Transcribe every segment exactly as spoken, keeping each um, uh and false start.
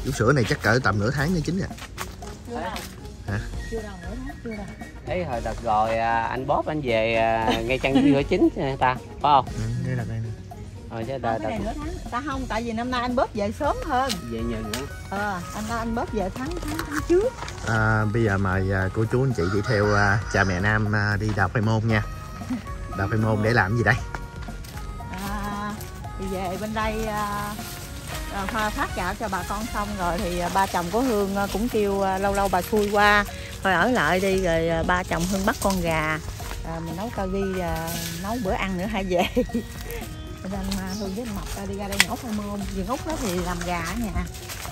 Vú sữa này chắc cỡ tầm nửa tháng nữa chín rồi. Chưa đâu. Hả? Chưa đâu, nửa tháng chưa đâu. Ấy hồi đợt rồi anh Bóp anh về ngay chân giữa chín ta, phải không? Ừ, đây là đây nè. Rồi chứ Không, đợt cái này nửa tháng. Ta không, tại vì năm nay anh Bóp về sớm hơn. về nhờ nữa. Ờ, anh anh Bóp về tháng tháng, tháng trước. À, bây giờ mời à, cô chú anh chị đi theo à, cha mẹ Nam à, đi đào khoai môn nha. Đào khoai môn để làm gì đây? À, thì về bên đây à, à, phát gạo cho bà con xong rồi thì à, ba chồng của Hương à, cũng kêu à, lâu lâu bà xui qua thôi ở lại đi, rồi à, ba chồng Hương bắt con gà à, mình nấu cao ghi à, nấu bữa ăn nữa hay về. Cho nên à, Hương với anh Mập à, đi ra đây nhổ khoai môn, vườn út đó thì làm gà ở nhà.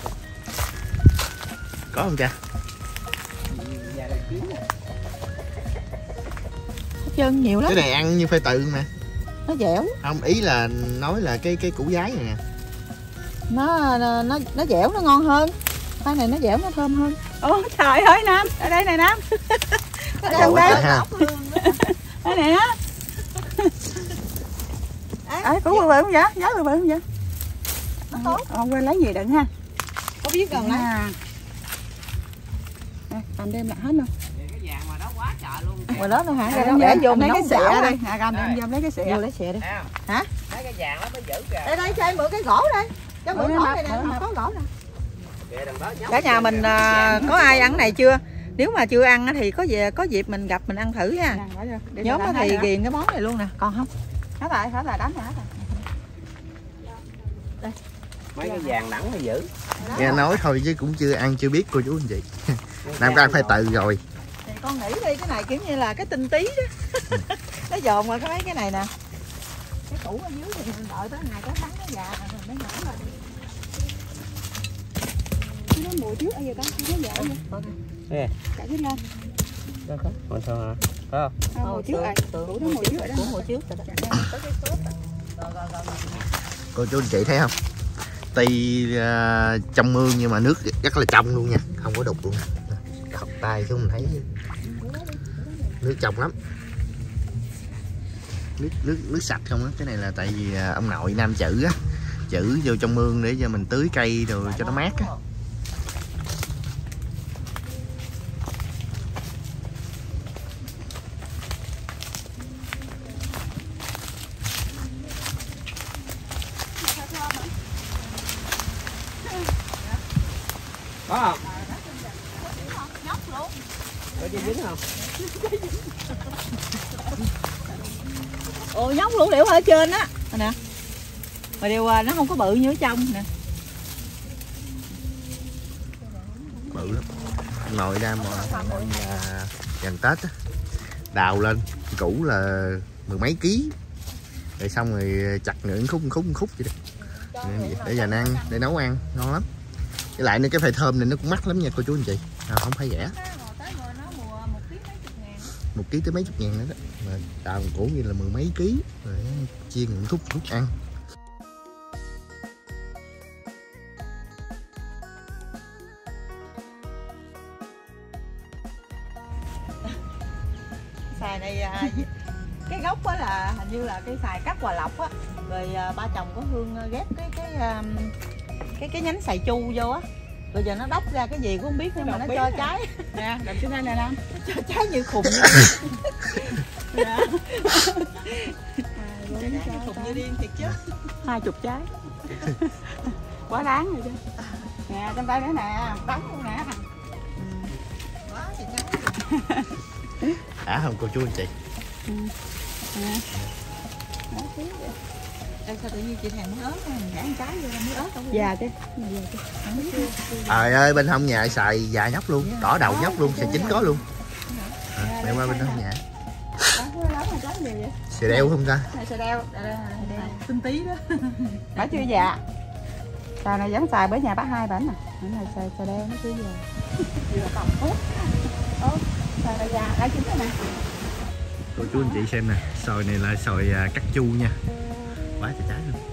Có không cha? Hết trơn nhiều lắm. Cái này ăn như phê tự mà. Nó dẻo. Không, ý là nói là cái cái củ giái này nè. Nó nó nó dẻo, nó ngon hơn. Cái này nó dẻo, nó thơm hơn. Ồ trời ơi Nam, ở đây này Nam. Ở trong đây. Đây nè. Ấy củ bự bự không vậy? Giá bự bự không vậy? Ông quên lấy gì đựng ha. Có biết gần lấy. Cầm đem lại hết luôn. Cái vàng mà đó quá trời luôn. Ngoài đó thôi hả? Để vô lấy cái xẻ đây. À cầm đem vô lấy cái xẻ. Vô lấy xẻ đi. Hả? Mấy cái vàng đó mới giữ kìa. Đây đây cho em mượn cái gỗ đây. Cho mượn gỗ này nè, có gỗ nè. Cả nhà mình à, có ai ăn này chưa? Nếu mà chưa ăn thì có về có dịp mình gặp mình ăn thử nha. Nhóm thì ghiền cái món này luôn nè, còn không? Hết rồi, hết rồi, đánh rồi, hết rồi. Đây. Mấy cái vàng đẳng mới giữ. Nghe nói thôi chứ cũng chưa ăn chưa biết cô chú anh chị. Nam có ăn phê tự rồi. Thì con nghĩ đi, cái này kiểu như là cái tinh tí đó. Nó dồn qua cái mấy cái này nè. Cái củ ở dưới thì mình đợi tới ngày tới tháng nó già rồi mình mới nhổ lên. Nó mùi trước ở giờ ta, nó dở vậy. Ê. Chạy cái lên. Đâu có? Còn sao hả? Có không? Mùi trước rồi. Củ nó mùi trước rồi đó. Mùi trước rồi đó. Cô chú anh chị thấy không? Tuy uh, trong mương nhưng mà nước rất là trong luôn nha, không có đục luôn. Khọc tay xuống mình thấy nước trong lắm. Nước nước nước sạch không á. Cái này là tại vì uh, ông nội Nam chữ á, chữ vô trong mương để cho mình tưới cây rồi cho nó mát á. Có không? Có dây dính không? Ồ nhóc lũ liễu ở trên á nè, mà điều nó không có bự như ở trong nè. Bự lắm. Ông nội Nam mà là gần Tết á, đào lên củ là mười mấy ký, rồi xong rồi chặt những khúc khúc khúc vậy đó. Để dành ăn, để nấu ăn ngon lắm. Với lại nữa cái phê thơm này nó cũng mắc lắm nha cô chú anh chị, à, không phải rẻ. Một ký tới mấy chục ngàn nữa đó, mà đào củ như là mười mấy ký, rồi chiên những khúc khúc ăn. Xài này cái gốc á là hình như là cái xài cắt Hòa Lộc á, rồi ba chồng có Hương ghép cái cái cái cái nhánh xài chu vô á, rồi giờ nó đốc ra cái gì cũng không biết nhưng mà nó cho trái nè, làm cái này nè Nam, cho trái như khùng. Dạ. Trái như khùng như điên thiệt chứ. Hai chục trái. Quá đáng rồi chứ. Nè trong tay nữa nè, đắng luôn nè. Quá chị trắng. Đã không cô chú anh chị? Ừ. Nè. Đây sao tự nhiên chị thèm muối ớt này, mình gãy trái vô muối ớt không? Già chứ. Trời ơi, bên hông nhà xài già nhóc luôn, đỏ đầu nhóc luôn, xài chín có luôn. À, mẹ qua bên hông nhà. Xài đeo không ta? Xài đeo, tinh tí đó. Bả chưa già. Xài này vẫn xài bởi nhà bác hai bảnh nè. Bảnh này xài xài đeo nó chưa già. Vừa tầm tốt. Ô, xài này già, đã chín rồi nè. Cô chú anh chị xem nè, sòi này là sòi cắt chu nha. Quá trời trái luôn.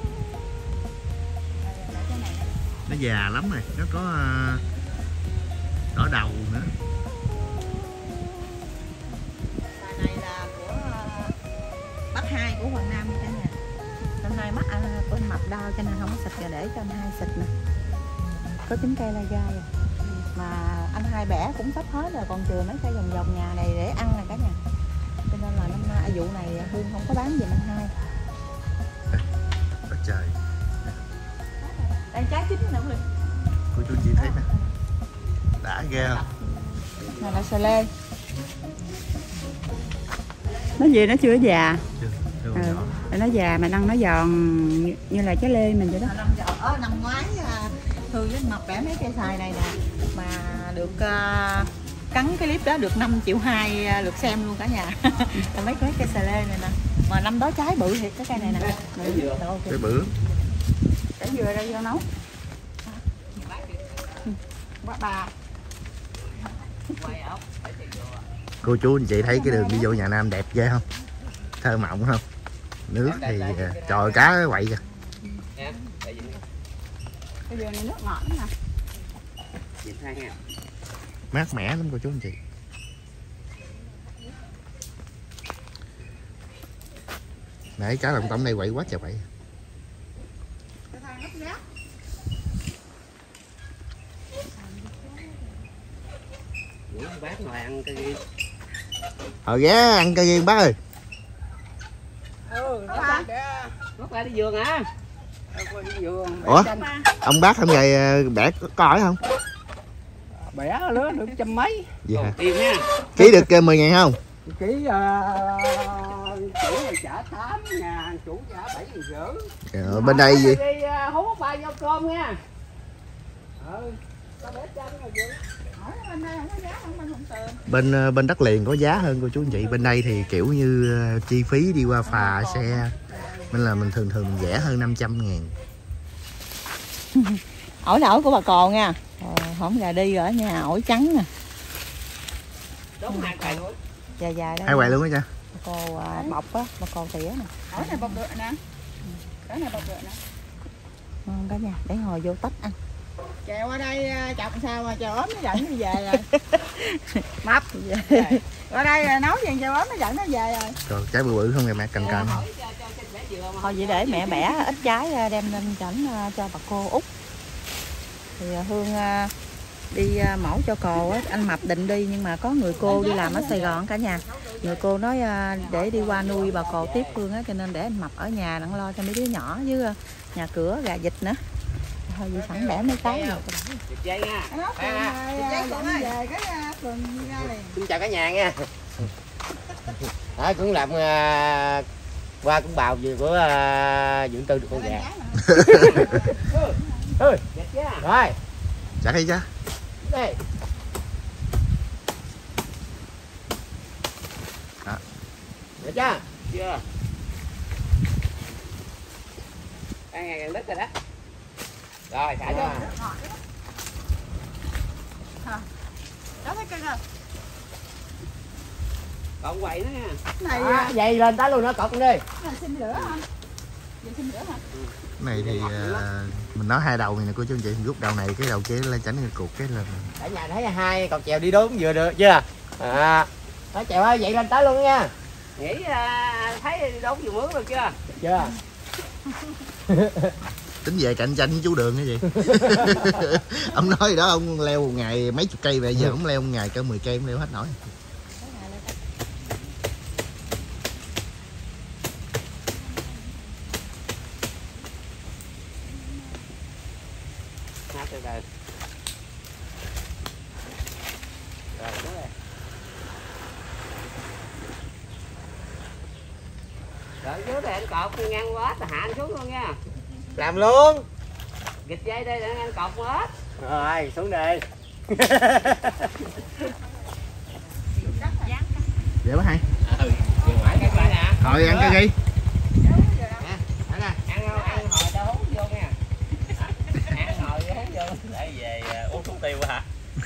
Nó già lắm rồi, nó có uh, đỏ đầu nữa. Bài này là của uh, bác hai của Hoàng Nam cả nhà. Năm nay mắt anh của anh Mập đau cho nên không có xịt, để cho anh hai xịt nè. có chín cây lai gai à. Mà anh hai bẻ cũng sắp hết rồi, còn chừa mấy cây vòng vòng nhà này để ăn này cả nhà. Cho nên là năm nay vụ này Hương không có bán giùm anh hai. Trời trời. Đây trái chín nữa Hương. Cô chú chị thấy nè. Đã ghê không? Này là sờ lê. Nó gì nó chưa già. Chưa, chưa Ừ. nhỏ. Nó già mà ăn nó giòn như, như là trái lê mình vậy đó. Năm ở năm ngoái Hương với Mập bẻ mấy cây xoài này nè mà được uh, cắn cái clip đó được năm triệu hai lượt xem luôn cả nhà. Mấy cái cây xoài lê này nè. Mà năm đó trái bự thiệt cái cây này nè. Cái bự. Để dừa ra vô nấu. Bà bà. Cô chú anh chị thấy cái đường đi vô nhà Nam đẹp ghê không? Thơ mộng không? Nước thì trời cá quậy kìa. Cái dừa này nước ngọt nè. Mát mẻ lắm cô chú anh chị. Nãy cá đồng tâm đây quậy quá trời quậy. Bác ngồi ăn cái gì? Ờ ghé ăn cây riêng bác ơi. Ừ, bác bác ra đi vườn hả? Ủa? Ông bác hôm nay bẻ có hỏi không? Bẻ lứa được trăm mấy. Gì hả? Tiền nha. Ký được mười ngàn không? Ký uh, chủ này trả tám ngàn, chủ trả bảy ngàn rưỡi. Ờ, bên đây gì? Đi uh, hú ba nhau cơm nha. Ừ, tao bẻ chân rồi vậy. Bên đây không có giá không, bên không tiền. Bên bên đất liền có giá hơn cô chú anh chị. Bên đây thì kiểu như chi phí đi qua phà xe nên là mình thường thường mình rẻ hơn năm trăm ngàn. Ổi là ổi của bà Cò nha. Ờ, không gà đi rồi ở nhà ổi trắng nè. Đúng hai quầy luôn. Dài dài đó. Hai quầy luôn á cha. Bà Cò à, bọc á, bà Cò tỉa nè. Ổi này bọc được nè. Cái này bọc được nè. Ngon cả nhà, để hồi vô tách ăn. Chèo ở đây chọc sao mà chèo ốm nó dẫn nó về rồi. Mập. Ở đây nấu gì chèo ốm nó dẫn nó về rồi. Trời, trái bự bự không kìa mẹ, cần cần. Thôi vậy để mẹ bẻ ít trái đem lên chảnh cho bà cô Út. Thì Hương đi mẫu cho Cò á, anh Mập định đi nhưng mà có người cô đi làm ở Sài Gòn cả nhà. Người cô nói để đi qua nuôi bà Cò tiếp Hương á, cho nên để anh Mập ở nhà đặng lo cho mấy đứa nhỏ với nhà cửa gà vịt nữa. Thôi vậy sẵn bẻ mấy cái rồi. Dây nha. Về cái phường ra liền. Xin chào cả nhà nha. Đó cũng làm uh, qua cũng bào gì của uh, dưỡng tư được con gà. Rồi. Chả thấy cha. Đây. Đó. Được chưa? Chưa. Đang ngày gần đất rồi đó. Rồi, thả cho. Đó thấy cưng không? Còn quậy nữa nha. Này À, vậy lên tá luôn nó cột đi. này xin lửa hả? Vậy xin lửa hả? Cái này thì uh, mình nói hai đầu này nè cô chú anh chị, rút đầu này cái đầu kia lên tránh cái cột cái lên. Cả nhà thấy hai cột chèo đi đúng vừa được chưa? À. Nó chèo ơi, vậy lên tá luôn nha. Nghĩ uh, thấy đốn vừa mướn được chưa? Chưa. Tính về cạnh tranh với chú Đường cái gì. Ông nói đó, ông leo một ngày mấy chục cây, bây giờ ông leo một ngày cỡ mười cây ông leo hết nổi. Từ từ. Rồi, đúng rồi. Rồi dưới đây anh cột ngang quá, ta hạ anh xuống luôn nha. Làm luôn. Gịch dây đây để anh cột hết. Rồi, xuống đi. Vậy bác hai. Ừ, dừng mãi cái cây nè. Thôi ăn cái gì? Nè, ăn ăn hồi tao hú vô nha. Ăn hồi hú vô. Để về uống thuốc tiêu hả?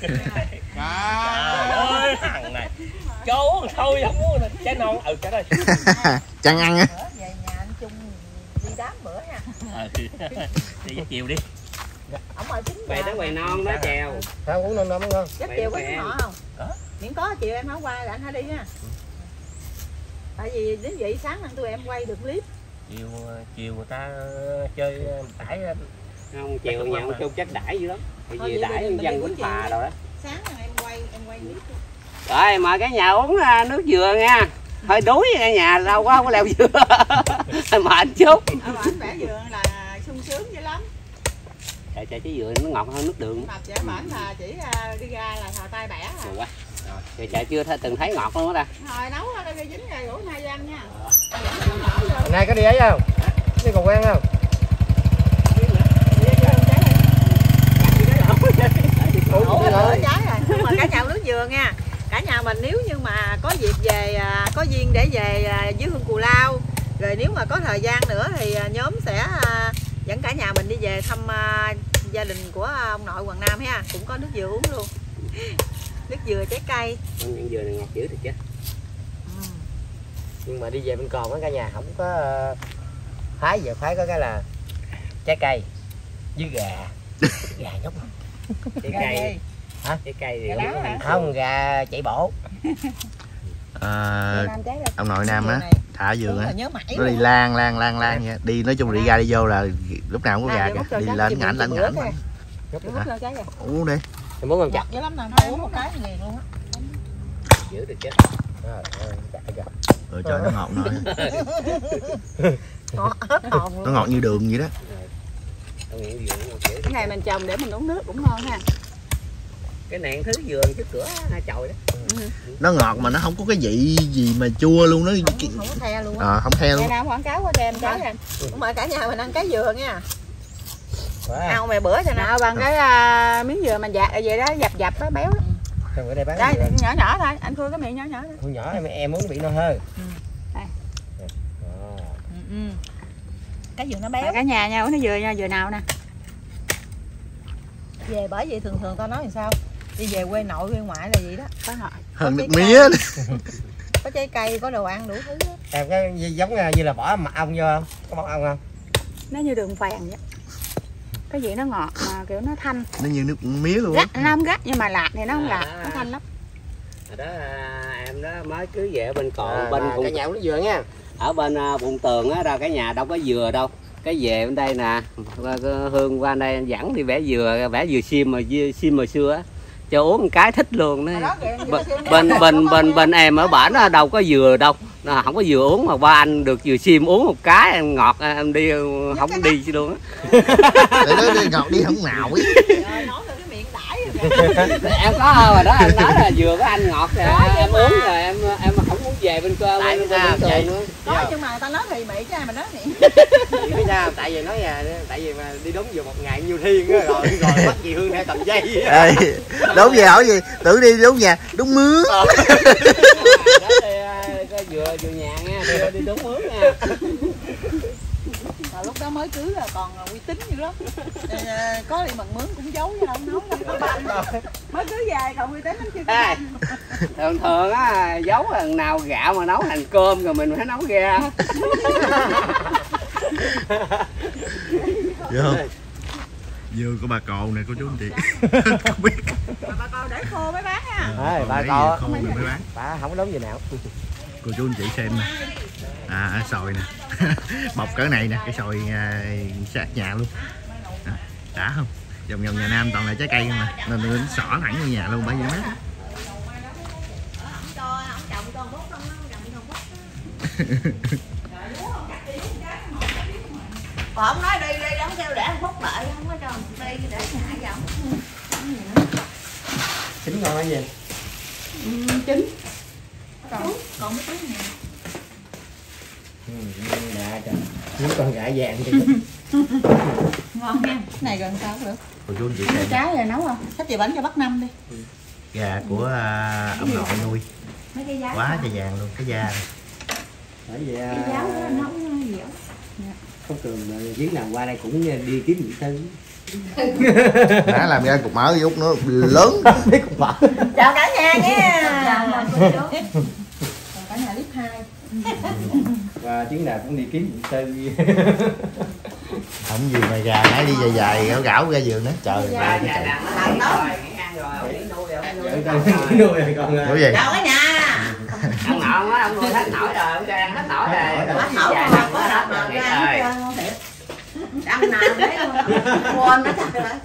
Trời ơi, thằng này cho uống thôi không uống nè, trái non. Ừ, cái đây. Chăn ăn á. Về nhà anh Trung đi đám bữa nha. Ừ, đi với chiều đi. Ông mời chín quầy tới quầy non đó chèo. Sao uống non non ngon. Chắc chiều có Quầy họ không? Có. Miễn có chiều em nói qua là anh hãy đi nha. Tại vì đến vậy sáng ăn tụi em quay được clip. Chiều chiều người ta chơi tải Không chiều nhà ông Trung chắc đãi dữ lắm. Tại vì đãi dân Bến Phà rồi đó. Sáng em quay em quay clip. Rồi mời cả nhà uống nước dừa nha. Hơi đuối cả nhà, đâu có không có leo dừa. Mệt chút. Ở bển bẻ dừa là sung sướng dữ lắm. Trời trời, trái dừa nó ngọt hơn nước đường. Mập vậy bển là chỉ đi ra là thò tay bẻ à. Quá. Trời trời, chưa từng thấy ngọt luôn đó ta. Rồi nấu ra đây dính rồi rủ hai ăn nha. Hôm nay có đi ấy không? Đi còn quen không? Ủa lửa trái rồi. Nhưng mà cả nhà nước dừa nha. Cả nhà mình nếu như mà có dịp về, có duyên để về dưới Hương Cù Lao, rồi nếu mà có thời gian nữa thì nhóm sẽ dẫn cả nhà mình đi về thăm gia đình của ông nội Hoàng Nam ha, cũng có nước dừa uống luôn. Nước dừa trái cây. Những dừa này ngọt dữ thiệt chứ. Ừ. Nhưng mà đi về bên Cồn á cả nhà không có phái giờ phái có cái là trái cây với gà. Gà nhóc không? Trái cây. Hả? Trái cây thì không, có không gà chạy bộ. À, ông nội Nam á thả dừa á, nó đi lan lan lan lan vậy, đi nói chung đi ra đi vô là lúc nào cũng có gà kìa, đi lên ngảnh lên ngảnh. Uống đi. Em muốn không chặt? Dữ lắm nè, nó uống một cái liền luôn á. Giữ được chứ. Rồi trời nó ngọt nói. Ngọt hết hồn luôn. Nó ngọt như đường vậy đó. Cái này mình trồng để mình uống nước cũng ngon ha. Cái này thứ dừa trước cửa chồi đó. Ừ. Nó ngọt mà nó không có cái vị gì mà chua luôn, nó không, không có the luôn á. À, không the luôn. Ngày nào quảng cáo qua cho em cái em. Cũng mời cả nhà mình ăn cái dừa nha. Wow. Ăn mày bữa cho nào bằng cái uh, miếng dừa mà dạt vậy đó, dập dập đó béo đó. Ở đây bán đây nhỏ nhỏ thôi, anh Phương cái miệng nhỏ nhỏ đó. Con nhỏ em em muốn bị no hơi. Ừ. Đây. Ừ, ừ. Cái dừa nó béo. Cả nhà nha, uống cái dừa nha, dừa nào nè. Về bởi vậy thường thường tao nói làm sao? Đi về quê nội quê ngoại là gì đó, có họ. Hơn nước mía. Có trái cây, có đồ ăn đủ thứ đó. Em cái giống như là bỏ mật ong vô không? Có mật ong không? Nó như đường phèn vậy. Cái gì nó ngọt mà kiểu nó thanh. Nó như nước mía luôn. Gắt, nó không gắt nhưng mà lạc thì nó không lạc, nó thanh lắm. Ở đó em đó mới cưới về ở bên Cồn, à, bên cái nhà nó dừa nha. Ở bên Bụng Tường á, ra cái nhà đâu có dừa đâu. Cái về bên đây nè, Hương qua đây dẫn đi bẻ dừa, bẻ dừa sim mà sim hồi xưa á. Cho uống một cái thích luôn đó. Bên bên bên bên em ở bển đó đâu có dừa đâu. Không có dừa uống mà ba anh được dừa sim uống một cái em ngọt em đi không đi luôn á. Để nó đi ngọt đi không nào ấy. Em có rồi đó, em nói là vừa có anh ngọt rồi em uống rồi em em không muốn về bên cơ bên bên Tường nữa. Nói nhưng mà tao nói thì mị chứ ai mà nói miệng. Biết sao? Tại vì nói nhà tại vì mà đi đúng vừa một ngày nhiều thiên á rồi rồi bắt chị Hương theo cầm dây. Ê, đúng về hỏi gì? Tưởng đi đúng nhà, đúng mướn. Đó thì vừa vừa nhà nha, đi, đi đúng mướn nha. Mà lúc đó mới cưới là còn uy tín dữ lắm. Có đi bằng mướn cũng giấu chứ đâu nói đâu. Mới cưới về còn uy tín lắm chưa có. Thường thường á giấu lần nào gạo mà nấu thành cơm rồi mình phải nấu ra. Được không? Dưa của bà Cồn này cô chú anh chị. Không biết. Bà Cồn để khô mới bán nha. À, bà Cồn khô mới bán. Bà không có đóng gì nào. Cô chú anh chị xem nè. À sòi nè. Bọc cỡ này nè, cái sòi à, sát nhà luôn. À, đã không? Vòng vòng nhà Nam toàn là trái cây mà nên nó xỏ thẳng vô nhà luôn bởi vì mát. Còn không nói đi đi đóng theo để ăn phút lại không có cho đi để nhà giọng. Chín ngon cái gì? Ừ, chín. Còn còn mấy cái này. Ừ, dạ trời. Những con gà vàng thì ngon nha. Cái này gần sao được. Cô chú anh chị xem. Trái rồi nấu không? Thích gì bánh cho Bắc Năm đi. Gà của uh, ông nội nuôi. Mấy cái giá quá trời vàng luôn cái da này. Bởi vì cái giáo đó nấu dẻo. không cần chuyến nào qua đây cũng đi kiếm vị tư. Đã làm ra cục mỡ với út nó lớn. Cục mỡ. Chào cả nhà nhé. Chào cả nhà clip hai. Và chuyến nào cũng đi kiếm vị tư. Không gì mà gà nãy đi dài dài gạo gạo ra giường đó trời ơi cái Đúng vậy. Chào cả nhà. Ông nội á, ông nuôi hết nổi rồi, ông cho ăn hết nổi rồi. Hết nổi rồi, có đợt rồi ra thiệt. Trăm nào đấy quên nó chắc rồi.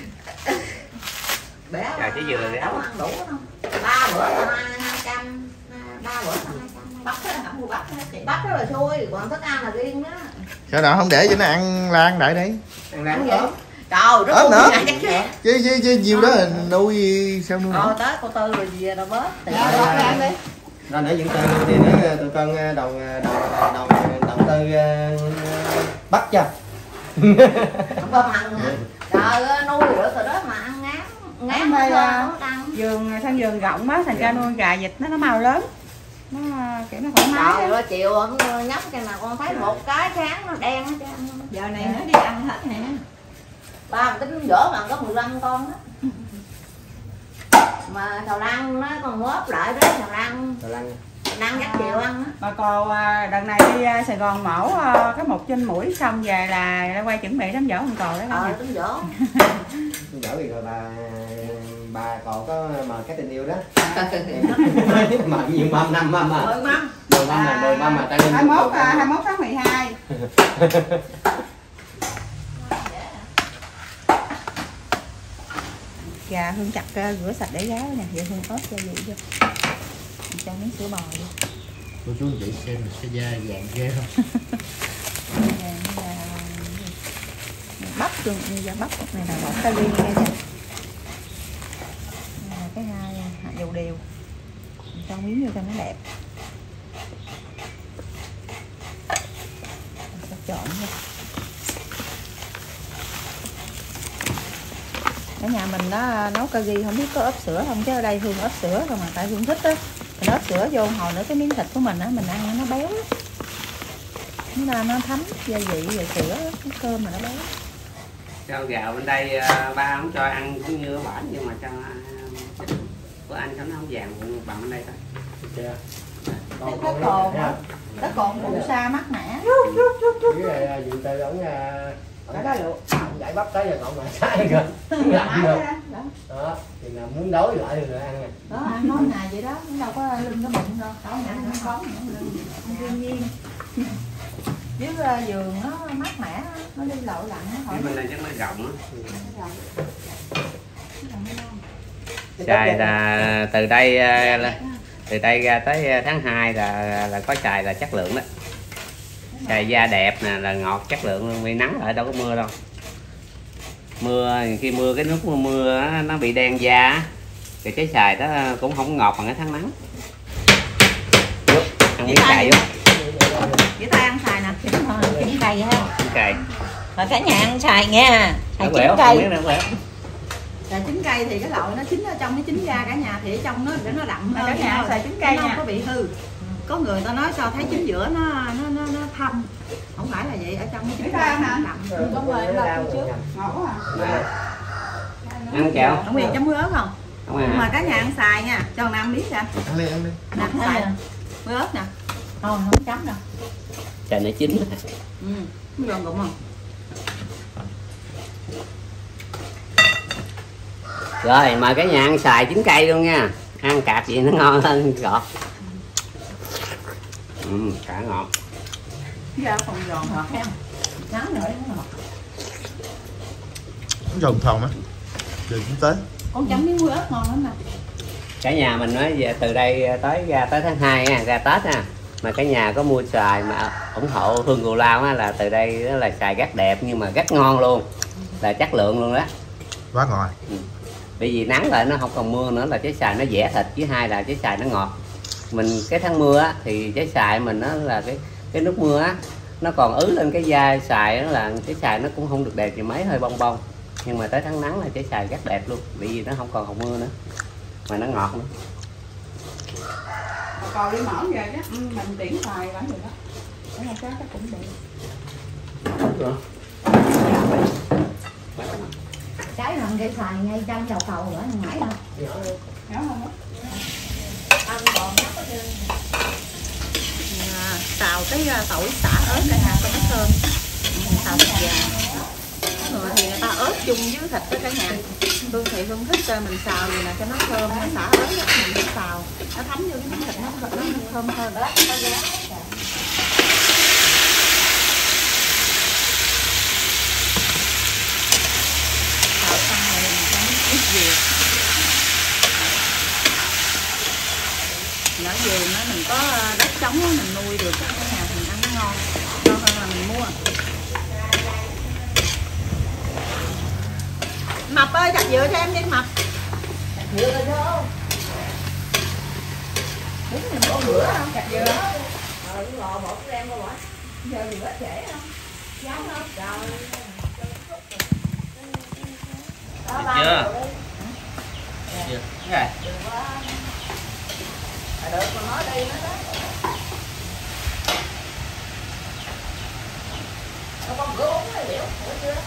Bé Trời cái dừa đấy. đâu ăn đủ không? Ba bữa là hai trăm, ba bữa là hai trăm. Bắp đó là mua bắp đó chị. Bắp đó là xôi, còn thức ăn là riêng đó. Sao nào không để cho nó ăn lan đợi đi. Ăn lan ớt. Trời, ớt nữa. Chứ chứ chứ nhiều đó là nuôi sao nuôi. Ờ tới cô Tư rồi gì đâu bớt. Thì Rồi, ăn đi. Rồi nãy những tư thì nó tụi con đầu đầu đầu đầu tư bắt cho. Không có ăn hả? Trời nuôi được rồi đó mà ăn ngán. Ngán Em ơi, nó ăn. Vườn thân vườn rộng á, thành ra nuôi gà vịt nó nó mau lớn, nó kiểu nó thoải mái. Trời ơi chiều ông nhóc cái nào con thấy một cái sáng nó đen hết trơn. Giờ này nó đi ăn hết nè. Ba mình tính dỗ mà có mười lăm con đó. Mà thầu lăng nó còn móp lại đó, thầu lăng Rồi lăng. lăng dắt chiều ăn á. Bà cô đợt này đi Sài Gòn mổ cái một trên mũi xong về là quay chuẩn bị đám dỗ con cò đó. Ờ tính dỗ. Dỗ thì rồi bà bà còn có mời cái tình yêu đó. Mà nhiều mâm năm mâm à. Mười mâm. Mười mâm này, mười mâm mà ta lên. hai mươi mốt hai mươi mốt tháng mười hai. Gà Hương chặt rửa sạch để ráo nè, vậy Hương ớt cho vị vô. Cho miếng sữa bò vô. Cô chú chị xem cái da vàng ghê không? Bắp luôn, như da bắp này là bột kali nha nha. Đây là cái hai hạt dầu điều. Cho miếng vô cho nó đẹp. Cho trộn vô. Ở nhà mình đó nấu kari không biết có ốp sữa không, chứ ở đây Hương ốp sữa không mà tại Hương thích á. Mình ốp sữa vô hồi nữa cái miếng thịt của mình á mình ăn nó béo á. Nó là nó thấm gia vị về sữa cái cơm mà nó béo. Cho gạo bên đây ba không cho ăn cũng như bản nhưng mà cho của anh cho nó không vàng bằng bên đây thôi. Còn cái cồn cái cồn phụ sa mát mẻ. Với lại dụ tư ổng Ở đó luộc. giải bắp tới giờ còn mà sai rồi. Làm được. Đó, thì là muốn đói lại rồi ăn nè. Đó ăn nói ngày vậy đó, nó đâu có lưng cái bụng đâu, đâu ăn nó bóng nữa, thiên nhiên. Dưới giường nó mát mẻ, nó đi lội lặn nó hỏi. Bên đây chắc nó rộng á. Xài là từ đây từ đây ra tới tháng hai là là có xài là chất lượng đó. Xài da đẹp nè là ngọt chất lượng luôn, vì nắng ở đâu có mưa đâu. Mưa khi mưa cái nước mưa, mưa nó bị đen da thì cái xài đó cũng không ngọt bằng cái tháng nắng. Ăn miếng cày vô. Với tay ăn xài nè, chín cây ha. Chín cây. Mà cả nhà ăn xài nha. Xài chín Quẹo, cây. Xài chín cây thì cái loại nó chín ở trong, nó chín ra cả nhà thì ở trong nó để nó đậm hơn. Cả nhà xài chín cây nha. Nó không có bị hư. Có người ta nói sao thấy chín giữa nó nó nó, nó thâm. Không phải là vậy, ở trong nó chín ra nó đậm. Có người em làm trước. Ngọt quá à. Ăn kẹo. Không biết chấm muối ớt không? Không à. Mà cả nhà ăn xài nha, cho năm miếng nè. Ăn đi ăn đi. Nè xài muối ớt nè. Không, không chấm đâu. Trời nó chín. Ừ, không giòn cũng không. Rồi mời cả nhà ăn xài chín cây luôn nha. Ăn cạp gì nó ngon hơn gọt. Ừ, cả ngọt. Dạ còn giòn ngọt ha. Nắng nữa nó ngọt. Nó giòn thòn á. Giờ cũng tới. Con chấm miếng muối ớt ngon lắm nè. Cả nhà mình nói về từ đây tới ra tới tháng hai nha, ra Tết nha. Mà cả nhà có mua xoài mà ủng hộ Hương Cù Lao á, là từ đây đó là xoài rất đẹp nhưng mà rất ngon luôn, là chất lượng luôn đó. Quá ngọt. Ừ. Bởi vì nắng lại nó không còn mưa nữa là trái xoài nó dẻ thịt, với hai là trái xoài nó ngọt. Mình cái tháng mưa á, thì trái xoài mình nó là cái cái nước mưa á nó còn ứ lên cái da xoài, đó là trái xoài nó cũng không được đẹp gì mấy, hơi bong bong. Nhưng mà tới tháng nắng là trái xoài rất đẹp luôn, bởi vì nó không còn hồng mưa nữa mà nó ngọt nữa. Còn đi mỏng về đó, ừ, mình tiễn xoài vẫn được đó. Để một cái chắc cũng được. Trái làm cây xài ngay trong chậu cầu nữa, không mãi đâu. Nhớ không á? Ăn còn nó có trơn. À, xào cái tỏi xả ớt này nè cho nó thơm. Xào thịt gà. Rồi thì người ta ớt chung với thịt với cả nhà. Hương thì Hương thích mình xào gì nè cho nó thơm, nó xả ớt đó, mình phải xào nó thấm vô cái miếng thịt nó nó thơm hơn đó. Dạ. เ dừa. Ở vườn á mình có đất trống á, mình nuôi được cả nhà mình ăn nó ngon, ngon hơn là mình mua. Mập ơi, chặt dừa cho em đi Mập. Chặt dừa rồi vô. Đúng mình có bữa không? Chặt dừa. Rồi cái lò một cái em qua bỏ. Giờ gì có trễ không? Dám không? Rồi. Chưa? Chưa. Rồi. Được mà nói đi nó đó. Nó con bữa uống này liệu, bữa chưa?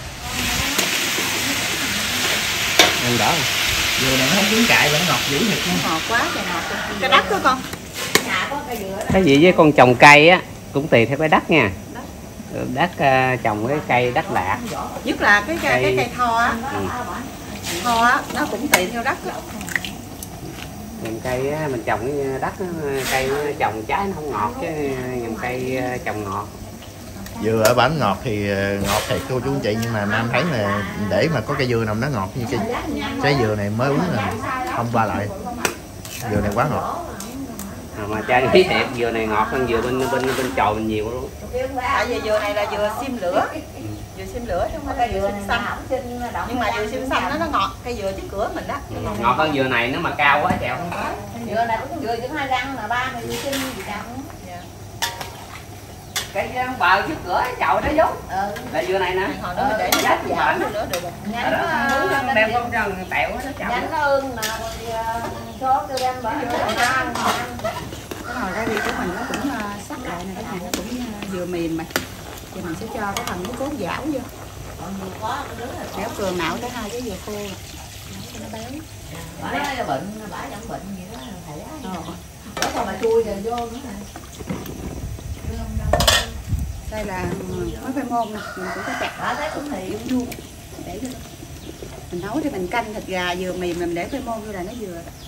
Ăn đỏ. Dừa này nó không cuốn cại vẫn ngọt dữ thiệt. Ngọt quá trời ngọt. Cái đất đó con. Nhà có cây dừa đó. Cái gì với con trồng cây á cũng tùy theo cái đất nha. Đất uh, trồng cái cây đất lạ. Nhất là cái cây, cái cây tho á. Ừ. Tho á nó cũng tùy theo đất á. Nhầm cây á, mình trồng cái đất cây trồng trái nó không ngọt chứ nhầm cây trồng ngọt. Dừa ở bánh ngọt thì ngọt thiệt cô chú anh chị, nhưng mà Nam thấy là để mà có cây dừa nào nó ngọt như cái trái dừa này mới uống là không qua lại. Dừa này quá ngọt. À, mà cha nghĩ thiệt dừa này ngọt hơn dừa bên bên bên chồi mình nhiều luôn. Tại vì dừa này là dừa sim lửa. Dừa sim lửa chứ không phải là dừa sim xanh. Nhưng mà dừa sim xanh nó nó ngọt, cây dừa trước cửa mình đó. Ngọt hơn dừa này nếu mà cao quá chèo không có. Dừa này cũng dừa chừng hai răng là ba này dừa sim gì đâu. Cái bờ trước cửa chậu đó giống. Ừ. Là dừa này nè. Hồi đó để nó giảm nữa được. Nhánh nó đem con rừng tẹo nó chậu. Nhánh nó ương mà số cho đem bả vô nó ăn. Cái nồi ra đi của mình nó cũng sắc lại nè, cái này nó cũng vừa mềm mà. Thì mình sẽ cho cái phần nước cốt dảo vô. Béo cường nạo tới hai cái dừa khô nè. Cho nó béo. Bả nói là bệnh, bả chẳng bệnh gì đó thầy á. Đó còn mà chui rồi vô nữa nè. Đây là mối khoai môn nè, mình cũng có chặt. Bả thấy cũng thì Dung dung. Để vô. Mình nấu thì mình canh thịt gà vừa mềm mình để khoai môn vô là nó vừa đó.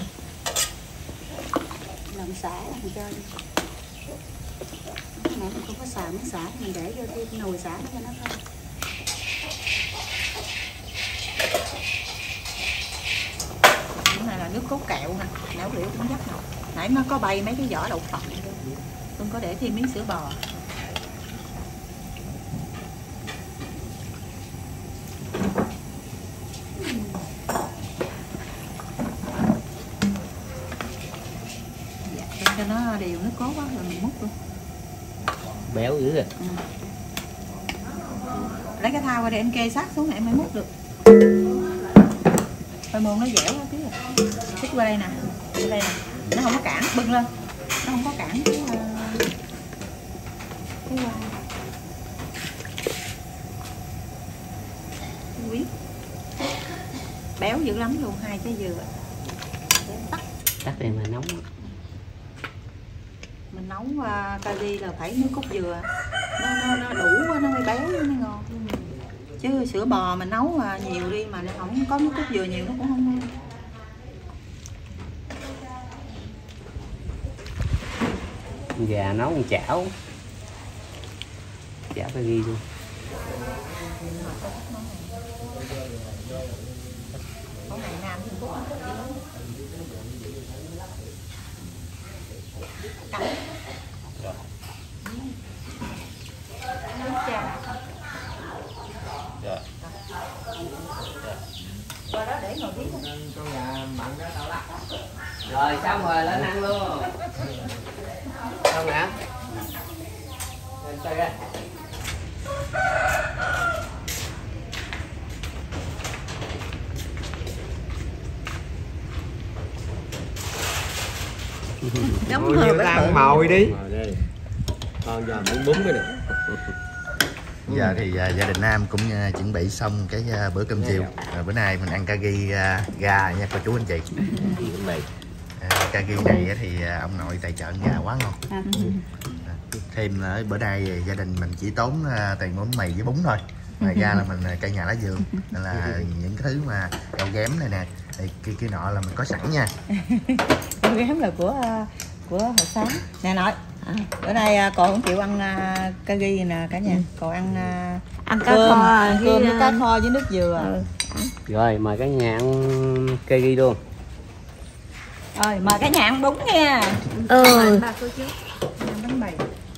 Làm xả mình cho đi. Cái này mình không có xào miếng xả, mình để vô thêm nồi xả cho nó thôi. Cái này là nước cốt kẹo nè, nấu rượu cũng rất ngọt. Nãy nó có bay mấy cái vỏ đậu phộng luôn. Không có để thêm miếng sữa bò. Dạ, cho nó đều nước cốt quá rồi mình múc luôn. Béo dữ rồi. Ừ. Lấy cái thao qua để em kê sát xuống này em mới múc được. Khoai môn nó dẻo quá tí rồi. Xích qua đây nè. Qua đây nè. Nó không có cản, bưng lên. Nó không có cản cái uh, cái uh, quý. Béo dữ lắm luôn, hai trái dừa. Để em tắt. Tắt đi mà nóng. Mình nấu uh, cà ri là phải nước cốt dừa. Nó, nó, nó đủ quá nó mới béo nó mới ngon. Chứ sữa bò mình nấu uh, nhiều đi mà nó không có nước cốt dừa nhiều nó cũng không ngon. Gà nấu con chảo. Chảo phải ghi luôn. Món này Nam thì cũng cắn. Nước cha. Dạ. Qua đó để ngồi biết. Con gà mặn đó tao lắc. Rồi xong rồi lên ăn luôn. Xong nè. Lên chơi ra. Nấm Ngồi hờ nhiều bánh ăn mồi đi. Còn giờ muốn bún cái nữa. Giờ thì uh, gia đình Nam cũng uh, chuẩn bị xong cái uh, bữa cơm chiều. Uh, bữa nay mình ăn ca ghi uh, gà nha cô chú anh chị. Chuẩn bị. Uh, ca ghi này thì uh, ông nội tài trợ gà quá ngon. Uh, thêm nữa bữa nay gia đình mình chỉ tốn uh, tiền bánh mì với bún thôi. Ngoài ra là mình cây nhà lá vườn, nên là những cái thứ mà rau ghém này nè, thì kia kia nọ là mình có sẵn nha. Rau ghém là của uh, của hồi sáng. Nè nội. À, bữa nay uh, còn không chịu ăn uh, ca ghi nè cả nhà, còn ăn uh, ăn cá cơm, kho cơm với cá kho với nước dừa. Ừ. Rồi mời cả nhà ăn cây ghi luôn. Rồi mời cả nhà ăn bún nha. Ừ. Ba cô chứ. Bánh mì.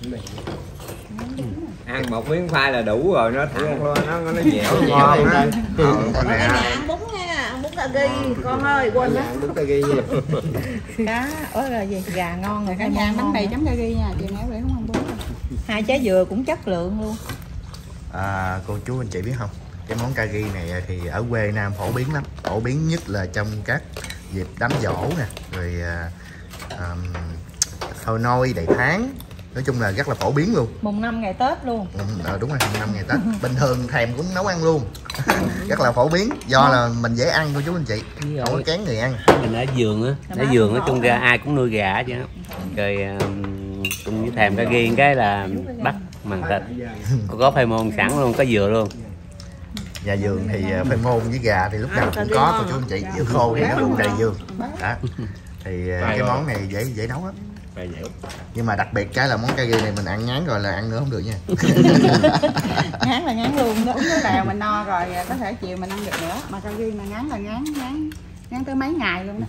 Ăn một miếng khoai là đủ rồi, nó nó nó nó dẻo ngon á. Con này ăn bún nha, ăn bún cà ri con ơi, quên á. Bún cà ri nha. Cá, ôi là gì? Gà ngon rồi Cả nhà ăn bánh mì chấm cà ri nha, chị Mẻo để không ăn bún. Hai trái dừa cũng chất lượng luôn. À, cô chú anh chị biết không, cái món cà ri này thì ở quê Nam phổ biến lắm, phổ biến nhất là trong các dịp đám giỗ nè, rồi um, thôi nôi đầy tháng, nói chung là rất là phổ biến luôn. Mùng năm ngày Tết luôn. Ừ, à, đúng rồi, mùng năm ngày Tết bình thường thèm cũng nấu ăn luôn. Rất là phổ biến do là mình dễ ăn cô chú anh chị, không có kén người ăn. Mình ở vườn á, ở vườn nói chung ra ai cũng nuôi gà chứ, rồi cũng như thèm cà ri cái là bắt màng thịt, có phai môn sẵn luôn, có dừa luôn. Nhà vườn thì phai môn với gà thì lúc nào cũng có cô chú anh chị, dưa khô thì nó cũng đầy vườn đó. Thì cái món này dễ dễ nấu lắm. Nhưng mà đặc biệt cái là món cà ri này mình ăn ngán rồi là ăn nữa không được nha. Ngán là ngán luôn đó. Uống nước nào mình no rồi có thể chiều mình ăn được nữa. Mà cà ri mà ngán là ngán ngán ngán tới mấy ngày luôn đó.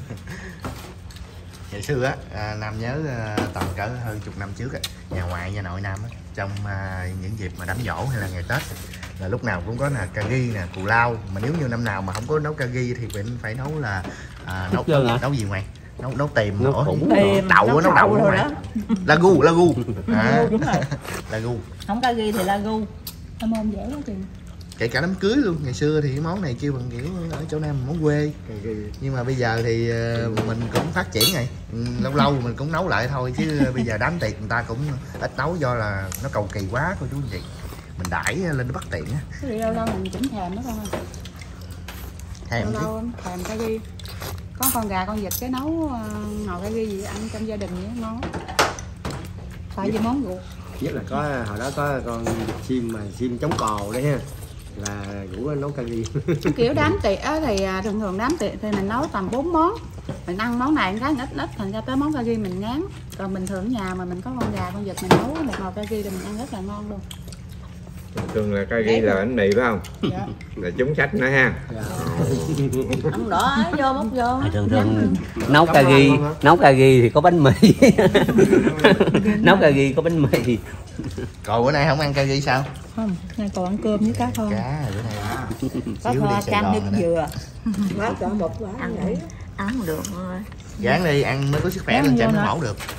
Ngày xưa á, Nam nhớ tầm cỡ hơn chục năm trước á, nhà ngoại nhà nội Nam á, trong những dịp mà đám giỗ hay là ngày Tết là lúc nào cũng có là cà ri nè, cù lao. Mà nếu như năm nào mà không có nấu cà ri thì mình phải nấu là à, nấu nấu, nấu gì ngoài nấu nấu tìm nấu khủng đậu nấu, nấu đậu đó mà. Lagu lagu à, lagu. Không cà ri thì lagu. Thơm môn dễ quá chừng. Kể cả đám cưới luôn, ngày xưa thì cái món này kêu bằng kiểu ở chỗ Nam món quê, nhưng mà bây giờ thì mình cũng phát triển rồi, lâu lâu mình cũng nấu lại thôi, chứ bây giờ đám tiệc người ta cũng ít nấu do là nó cầu kỳ quá cô chú anh chị, mình đãi lên nó bất tiện á. Cái lâu lâu mình cũng thèm đó con ơi. Thèm lâu lâu thèm cà ri, có con gà con vịt cái nấu nồi cà ri gì ăn trong gia đình vậy ngon. Phải gì món ruột. Nhất là có hồi đó có con chim mà chim chống cò đấy ha, là rủ nấu cà ri. Kiểu đám tiệc á thì thường thường đám tiệc thì mình nấu tầm bốn món, mình ăn món này cái ít ít thành ra tới món cà ri mình ngán. Còn bình thường ở nhà mà mình có con gà con vịt mình nấu một nồi cà ri thì mình ăn rất là ngon luôn. Thường là cà ri là bánh mì phải không? Dạ. Là trúng sách nữa ha. Ăn đỏ ấy, vô múc vô. Thường thường nấu cà ri, nấu cà ri thì có bánh mì. Nấu cà ri có bánh mì. Còn bữa nay không ăn cà ri sao? Không, nay còn ăn cơm với cá kho. Cá bữa nay. Có kho cam nước dừa. Quá chọn một quả ăn vậy. Ăn không được thôi. Dán đi ăn mới có sức khỏe lên cho nó mẫu được.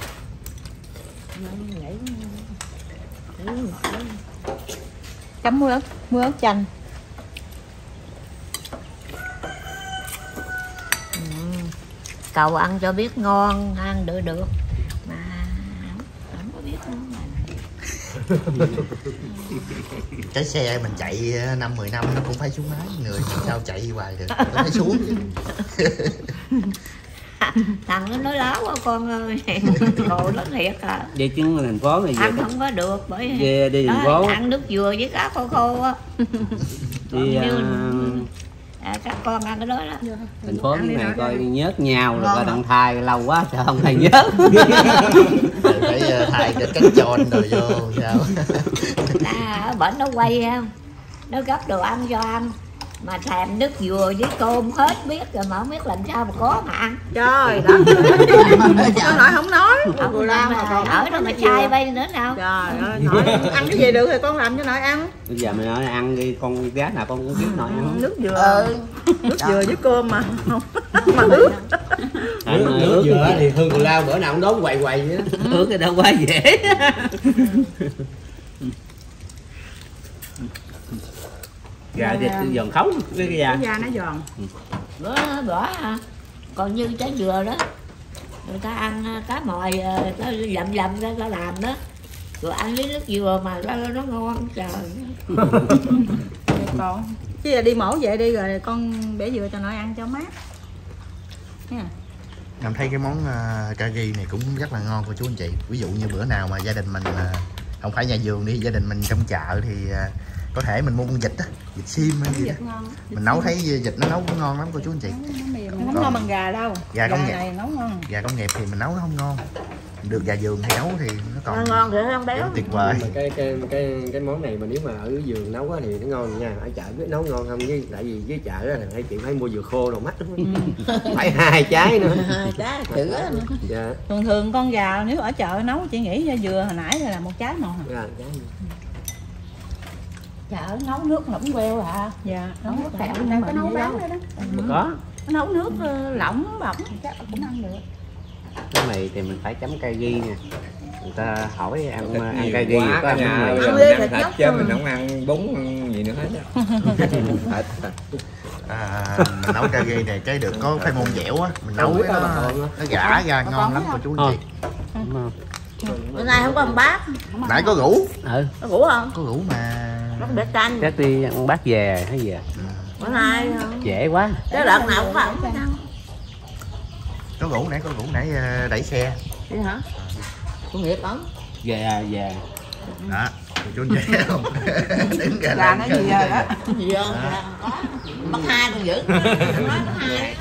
Chấm muối ớt, muối ớt chanh. Ừ. Cậu ăn cho biết ngon, ăn được được mà không có biết ngon mà. Cái xe mình chạy năm mười năm nó cũng phải xuống máy, người mình sao chạy hoài được, nó phải xuống chứ. Thằng nó nói láo quá con ơi. Đồ nó thiệt à. Đi chứng thành phố này ăn không có được bởi về đi thành phố ăn nước dừa với cá khô khô á. Đi à, à, các con ăn cái đó đó. thành phố cái này coi nhớt nhau rồi coi đặng thai lâu quá sao không thầy nhớt. Phải thay cái cánh tròn rồi vô sao. À, bệnh nó quay không, nó gấp đồ ăn cho ăn mà thèm nước dừa với tôm hết biết rồi mà không biết làm sao mà có mà ăn. Trời đất ơi. Sao nói không nói. Ông làm mà còn ở đó mà chai bay nữa nào. Trời ơi, nói ăn cái gì được thì con làm cho nội ăn. Bây giờ mày nói ăn đi, con gái nào con cũng biết nội ăn. Nước dừa. Ừ. Nước dừa với cơm mà. Mà ướt. Nước, nước, nước dừa thì Hương Cù Lao bữa nào cũng đốn quầy quầy vậy đó. Ướt thì đâu quá dễ. Gà thịt giòn khấu cái cái da. Cái da nó giòn. Bữa bữa còn như trái dừa đó người ta ăn cá mòi nó lầm lầm ra ta làm đó rồi ăn với nước dừa mà nó, nó ngon trời. Còn chứ giờ đi mổ về đi rồi con bẻ dừa cho nội ăn cho mát nha. Em thấy cái món uh, cà ri này cũng rất là ngon cô chú anh chị. Ví dụ như bữa nào mà gia đình mình uh, không phải nhà vườn đi, gia đình mình trong chợ thì uh, có thể mình mua con vịt á, vịt xiêm hay gì đó. Mình nấu thấy vịt nó nấu cũng ngon lắm cô chú anh chị. Không ngon bằng gà đâu. Gà công nghiệp này nấu ngon. Gà công nghiệp thì mình nấu nó không ngon. được gà vườn hay nấu thì nó còn ngon thì không béo. tuyệt vời. Mà cái cái cái cái món này mà nếu mà ở vườn nấu á thì nó ngon nha. Ở chợ biết nấu ngon không, với tại vì với chợ á hai chị phải mua dừa khô đồ mắc lắm. Phải hai trái nữa. Hai trái chữ á. Dạ. Thường thường con gà nếu ở chợ nấu chị nghĩ dừa hồi nãy là một trái một. Dạ, trái. Chợ nấu nước lỏng queo hả? Dạ, Nấu nước kẹo nhưng nhưng mà có nấu bán đó. Có Nấu nước lỏng bỏng chắc cũng ăn được. cái này thì mình phải chấm cay ghi nè, người ta hỏi ăn ăn cay ghi quá có ăn nhà, bún mì. bây giờ mình ăn thịt chứ mình không ăn bún ăn gì nữa hết á. À, mình nấu cà ri này cái được có cái môn dẻo á, mình nấu cái nó, nó gã ra ngon lắm cô chú anh chị. Bữa nay không có ăn bát. Nãy có rủ, Ừ, Có ngủ không? có rủ mà Nó để canh. chắc đi ăn bát về hay gì à? Bữa nay Dễ quá. cái đợt nào cũng có ăn cái ăn. có rủ nãy có rủ nãy ờ, đẩy xe Vậy hả? Công nghiệp ấn. Về về. đó cô chú anh chị thấy không? Đứng gà Gà nó gì rồi đó. Gì không? Có. Bắt hai còn giữ. Nói bắt hai.